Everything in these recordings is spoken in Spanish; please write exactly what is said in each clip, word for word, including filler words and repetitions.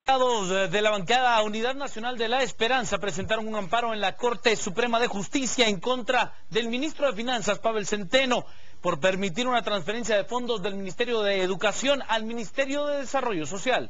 Diputados de la bancada Unidad Nacional de la Esperanza presentaron un amparo en la Corte Suprema de Justicia en contra del ministro de Finanzas, Pavel Centeno, por permitir una transferencia de fondos del Ministerio de Educación al Ministerio de Desarrollo Social.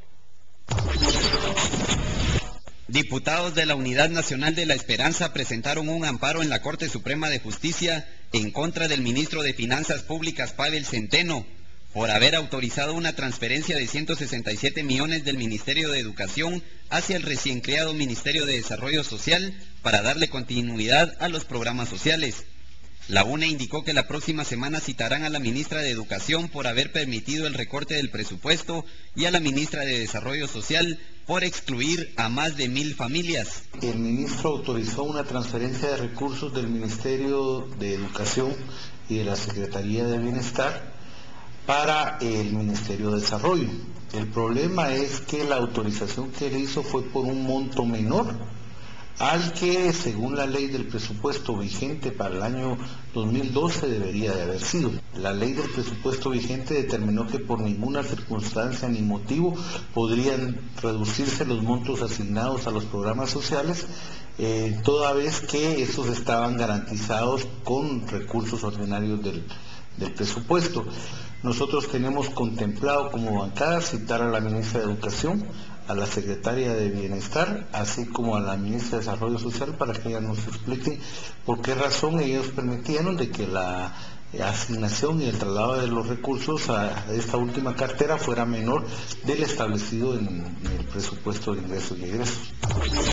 Diputados de la Unidad Nacional de la Esperanza presentaron un amparo en la Corte Suprema de Justicia en contra del ministro de Finanzas Públicas, Pavel Centeno, por haber autorizado una transferencia de ciento sesenta y siete millones del Ministerio de Educación hacia el recién creado Ministerio de Desarrollo Social para darle continuidad a los programas sociales. La U N E indicó que la próxima semana citarán a la ministra de Educación por haber permitido el recorte del presupuesto y a la ministra de Desarrollo Social por excluir a más de mil familias. El ministro autorizó una transferencia de recursos del Ministerio de Educación y de la Secretaría de Bienestar para el Ministerio de Desarrollo. El problema es que la autorización que él hizo fue por un monto menor al que, según la ley del presupuesto vigente para el año dos mil doce, debería de haber sido. La ley del presupuesto vigente determinó que por ninguna circunstancia ni motivo podrían reducirse los montos asignados a los programas sociales, eh, toda vez que estos estaban garantizados con recursos ordinarios del, del presupuesto. Nosotros tenemos contemplado como bancada citar a la ministra de Educación, a la secretaria de Bienestar, así como a la ministra de Desarrollo Social, para que ella nos explique por qué razón ellos permitieron de que la asignación y el traslado de los recursos a esta última cartera fuera menor del establecido en el presupuesto de ingresos y egresos.